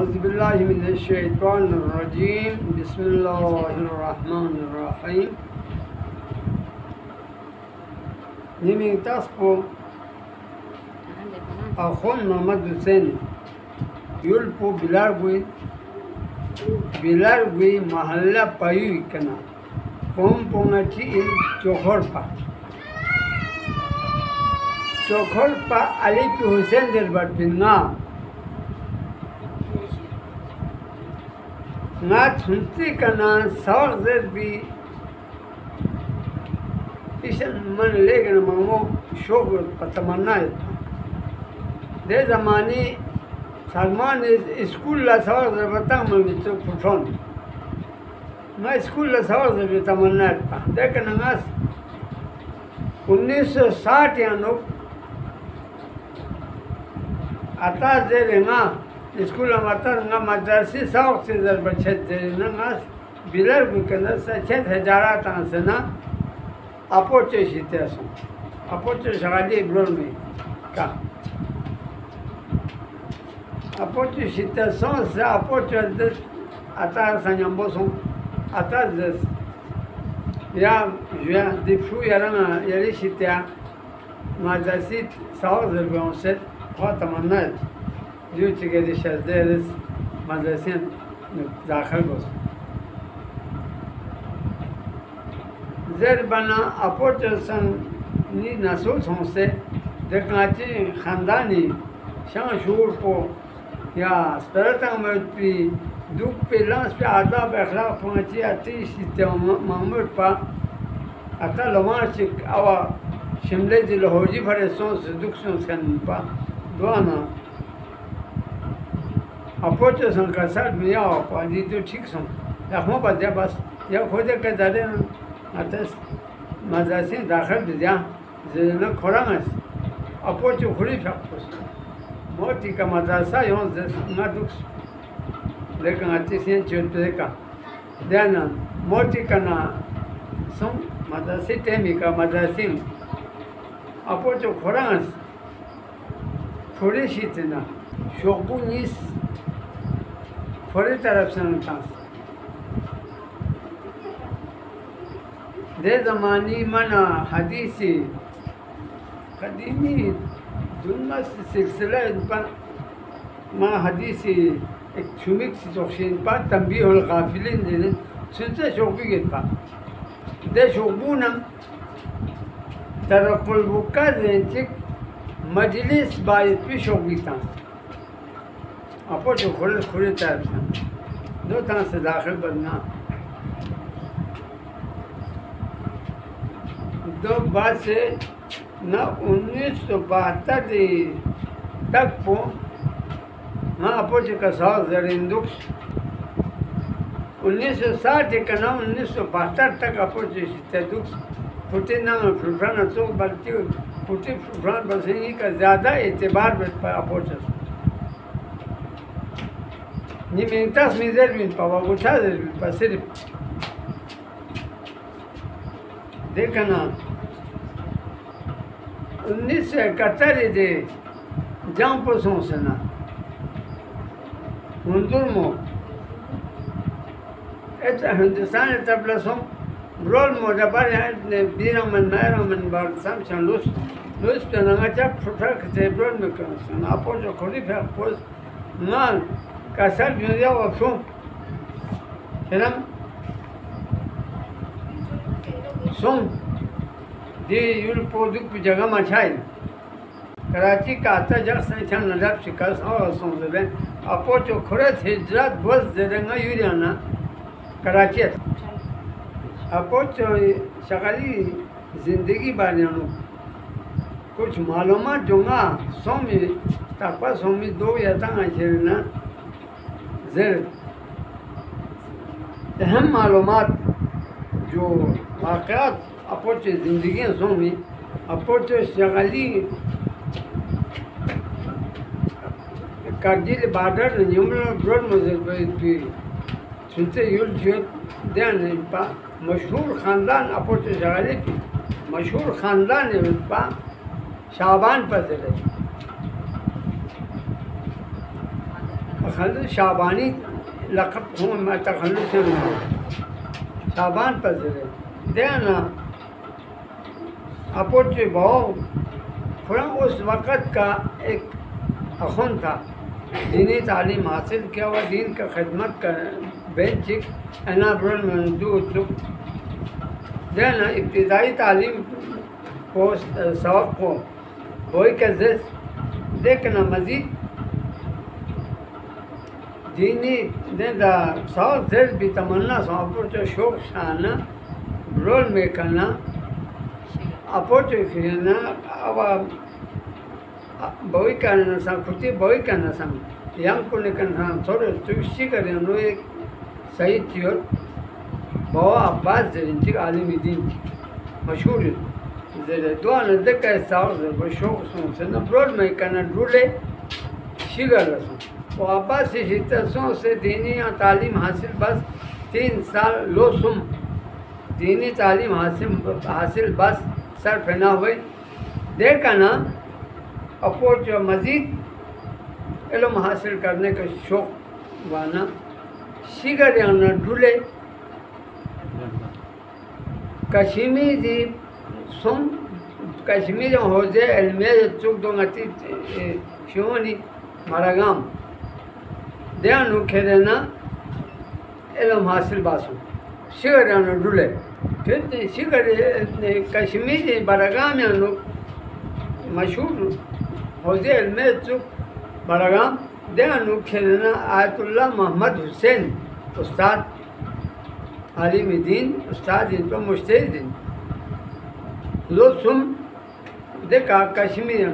औज़ुबिल्लाहि मिनश्शैतानिर्रजीम बिस्मिल्लाहिर्रहमानिर्रहीम Nimintaspo Ahon Muhammad Hussein Yulpo Bilargui Mahalla Payu Kana Pompongachi Chokhorpa Alipi Hussein del Batpina Nat Hunti Kana Saur bi इशन मन लेकिन मामो शौक तमन्ना है दे ज़मानी सलमान स्कूल ला सवाल से बता मैं बिचो फुटों मैं स्कूल ला सवाल से भी तमन्ना है लेकिन अंगास 1960 या नो आता जेरेंगा स्कूल हमारा अंगा मद्रासी साउथ से जर बच्चे जेरेंगा अंगास बिलर बुकंदर से 6000 तान से ना Apoche citação. Apoche chagaria brolme. Cá. Apoche citação se apoche des atrás sanhamboson atrás des. Já de fui arana ele citar mas assim saúde de você quanto manal. Eu te queria dizer deles mas assim dakhil bos. Zerbana aportasan ni nasıl sonse dekati khandani şan şuur po ya speratan mevti duk pelans pe adab akhlaq pahti ati sistem mamur pa ata lomarchik awa shimle di lohoji phare son sedukson san pa doana aportasan kasar miya pa di to ठीक son ya ho ba ya bas ya khode ke dade Atas madrasin dakhil diya zena koramas apocho khuri fakos moti ka madrasa yon nadux lekin atisen chuteka dana moti kana son madrasi temi ka madrasin apocho koramas khuri shitina shokunis khuri taraf se tas दे ज़मानी मना हदीसी कदीमी दुनिया से सिलसिला पर माँ हदीसी एक चुमिक से जोशीन पर तंबी whole काफिलिन जिन सुनते शोकी के पर दे शोकूना तरकुल बुक्का जेंचिक मजलिस बाय पी शोकी था आपो जो खुले तरफ से दो तरह से दाखिल बनना दो बाद से न 1972 तक पो हाँ अपोच का साल जरिंदुक्स 1960 का नाम 1972 तक अपोच तदुक्स फुटे नाम फुलफ्रान अचो बल्कि फुटे फुलफ्रान बसनी का ज़्यादा एतबार पर अपोच निमिंतास मिज़र बिन पावा उठा दे पर सिर्फ देखना 1971 de Jean Posson Sena Hundurmo et Hindustan tablason rol modabar ne biraman maraman bar samchan lus penanga profak te brol mekanson apojo kholifa pos nan kasal dünya option eram son de Yulpoduk bir जगह में छाई कराची का आता जग संख्यान नजर शिकास और सोंदे अपो जो खरत हिजरत बस जरंगा यूरियाना कराची अपो जो शगाली जिंदगी बारियानो कुछ मालूमात जोंगा सोमी तापा सोमी दो या तंगा चेरना जर अहम मालूमात जो वाक़यात अपोच जिंदगी सोमी अपोच शगाली कारगिल बॉर्डर न्यूमल ब्रोड मजर पे सुनते यूल जो ध्यान पा मशहूर ख़ानदान अपोच शगाली मशहूर ख़ानदान है पा शाबान पर चले तखल्लुस शाबानी लक़ब हूँ मैं तखल्लुस से शाबान पर ज़रे देना अपोच बहु खुदा उस वक़्त का एक अखुन था दीनी तालीम हासिल किया हुआ दीन का खिदमत कर बेचिक एनाब्रल मंदू देना इब्तिदाई तालीम को सबक को वही का देखना मज़ीद दीनी देना सबक जैस भी तमन्ना अपोच शौक शाना रोल में करना अपोच फिरना अब boy kana sam kuti boy kana sam yang ko ne kan thoro tushi kare no ek sahi tiyor bawa abbas zerinci alimi din mashhur zere duana de ka saur de shok sun se na brod mai kana dule shigar वो अब्बास से शिद्दतों से दीनी तालीम हासिल बस 3 साल लोसुम दीनी तालीम हासिल बस सर फना हुए देखा ना अपोच मज़ीद इल्म हासिल करने का शौक़ वाना शिगर याना डुले कश्मीरी सुम कश्मीर होजे एलमेज चुक दोंगती शिवनी मरागाम देनु खेदेना इल्म हासिल बासु शिगर याना डुले फिर शिगर कश्मीरी मरागाम यानो मशहूर होजे एलमेज चुक मरागाम देनु खेदेना आयतुल्लाह मोहम्मद हुसैन उस्ताद आलिम दीन उस्ताद इन तो मुज्तहिद लो सुम देखा कश्मीर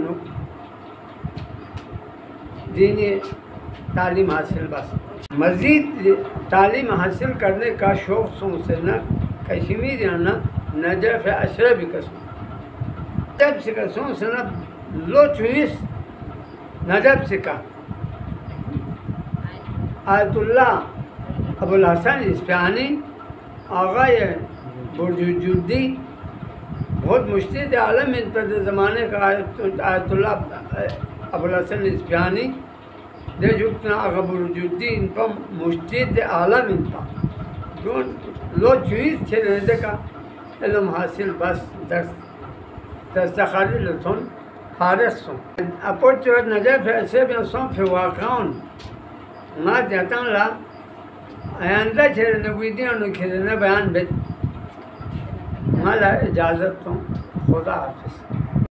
दीनी तालीम हासिल बस मज़ीद तालीम हासिल करने का शौक़ से न कश्मीर न नजफ अशरफ कसम नजब से कसों से न लो चुनिस नजब से का आयतुल्लाह अबुल हसन इस्फहानी आगा बुर्जुद्दी बहुत मुश्तिद आलम इन पर ज़माने का आयतुल्लाह अबुल हसन इस्फहानी दे जुगतना आगा बुर्जुद्दी इन पर मुश्तिद आलम इन पर जो लो चुईस थे रहने का इल्म हासिल बस दस्तखारी लथुन फारस सो अपोच नजर ऐसे भी सो फिर वाकाउन ना जाता ला आयंदा छेड़ने वीडियो न खेलने बयान बेच माला इजाज़त तो खुदा हाफिज़।